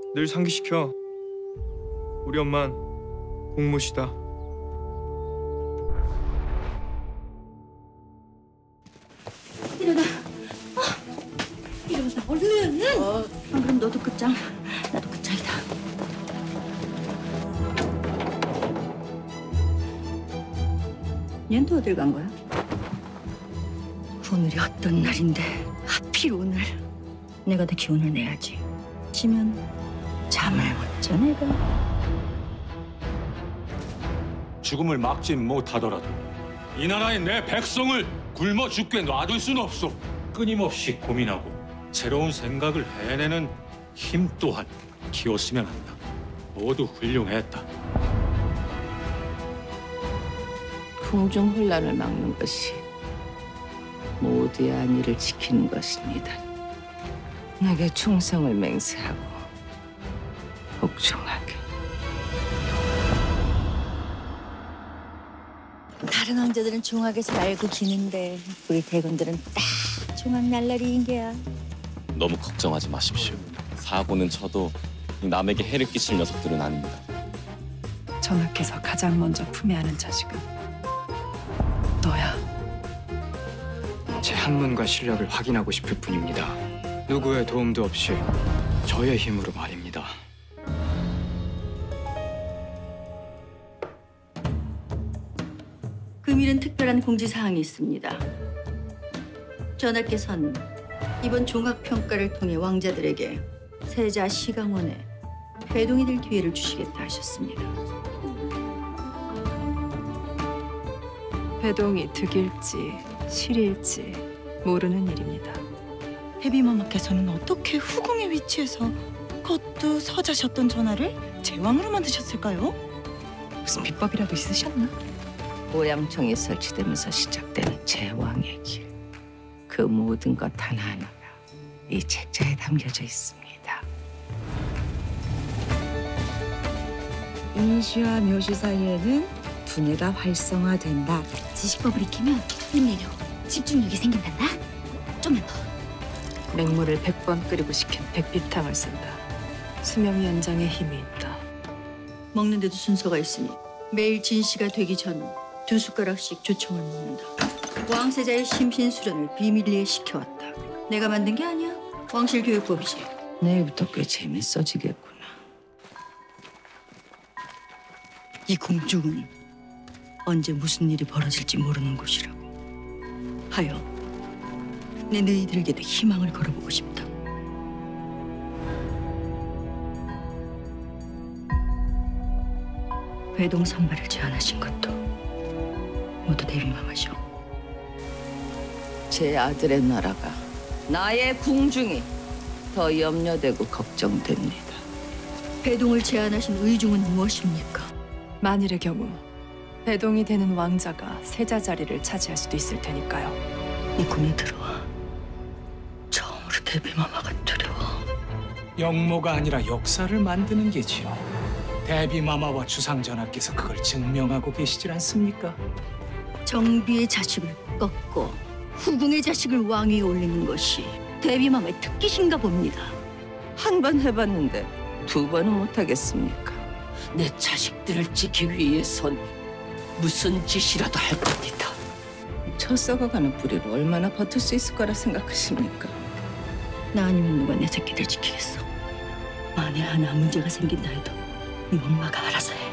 늘 상기시켜. 우리 엄만 공무시다. 일어나. 일어나 얼른. 안 그럼 너도 끝장. 나도 끝장이다. 얜 또 어딜 간 거야? 오늘이 어떤 날인데 하필 오늘. 내가 더 기운을 내야지. 지면 잠을 못 자 내가. 죽음을 막진 못하더라도 이 나라의 내 백성을 굶어 죽게 놔둘 수는 없소. 끊임없이 고민하고 새로운 생각을 해내는 힘 또한 키웠으면 한다. 모두 훌륭했다. 궁중 혼란을 막는 것이 모두의 안위를 지키는 것입니다. 내게 충성을 맹세하고 복종하게. 다른 왕자들은 종악에 잘 알고 기는데 우리 대군들은 딱 종악 날라리인 게야. 너무 걱정하지 마십시오. 사고는 쳐도 남에게 해를 끼칠 녀석들은 아닙니다. 전하께서 가장 먼저 품에 안은 자식은 너야. 제 한문과 실력을 확인하고 싶을 뿐입니다. 누구의 도움도 없이 저의 힘으로 말입니다. 금일은 특별한 공지사항이 있습니다. 전하께서는 이번 종합평가를 통해 왕자들에게 세자 시강원에 회동이 될 기회를 주시겠다 하셨습니다. 회동이 득일지 실일지 모르는 일입니다. 대비마마께서는 어떻게 후궁의 위치에서 그것도 서자셨던 전하를 제왕으로 만드셨을까요? 무슨 비법이라도 있으셨나? 오양청이 설치되면서 시작되는 제왕의 길. 그 모든 것 하나하나가 이 책자에 담겨져 있습니다. 인시와 묘시 사이에는 두뇌가 활성화된다. 지식법을 익히면 힘내력, 집중력이 생긴단다. 좀만 더. 맹물을 100번 끓이고 식힌 백비탕을 쓴다. 수명 연장에 힘이 있다. 먹는데도 순서가 있으니 매일 진시가 되기 전 2숟가락씩 조청을 먹는다. 왕세자의 심신수련을 비밀리에 시켜왔다. 내가 만든 게 아니야. 왕실 교육법이지. 내일부터 꽤 재밌어지겠구나. 이 궁중은 언제 무슨 일이 벌어질지 모르는 곳이라고. 하여 내 너희들에게도 희망을 걸어보고 싶다. 회동 선발을 제안하신 것도 모두 대비마마셔. 제 아들의 나라가, 나의 궁중이 더 염려되고 걱정됩니다. 회동을 제안하신 의중은 무엇입니까? 만일의 경우 회동이 되는 왕자가 세자 자리를 차지할 수도 있을 테니까요. 이 꿈이 들어와. 처음으로 대비마마가 두려워. 영모가 아니라 역사를 만드는 게지요. 대비마마와 주상전하께서 그걸 증명하고 계시질 않습니까? 정비의 자식을 꺾고 후궁의 자식을 왕위에 올리는 것이 대비마마의 특기신가 봅니다. 한 번 해봤는데 2번은 못하겠습니까? 내 자식들을 지키기 위해선 무슨 짓이라도 할 겁니다. 저 썩어가는 뿌리로 얼마나 버틸 수 있을 거라 생각하십니까? 나 아니면 누가 내 새끼들 지키겠어. 만에 하나 문제가 생긴다 해도 네 엄마가 알아서 해.